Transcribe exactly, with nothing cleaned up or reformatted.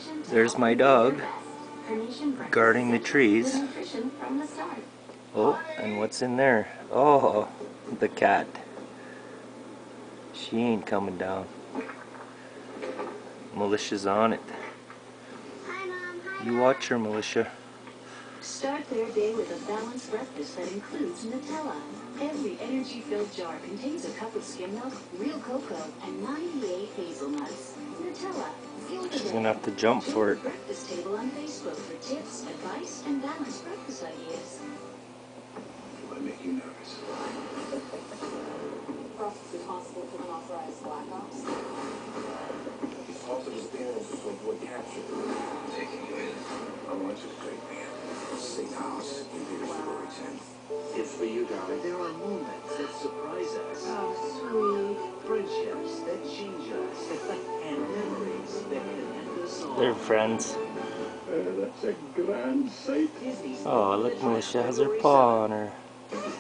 There's my dog guarding the trees. Oh, and what's in there? Oh, the cat. She ain't coming down. Militia's on it. You watch her, Militia. Start their day with a balanced breakfast that includes Nutella. Every energy-filled jar contains a cup of skim milk, real cocoa, and ninety-eight hazelnuts. Nutella. She's gonna have to jump for it. Breakfast table on Facebook for tips, advice, and balanced breakfast ideas. Do I make you nervous? Responsible for unauthorized black ops. Possible appearances to avoid capture. Taking you in. I want you to take me in. Safe house in February tenth. It's for you, darling. There are moments that surprise us. Oh, sweet. Friendships that change us. And memories that can end us all. They're friends. Uh, that's a grand sight. Oh, look, Militia has her paw on her.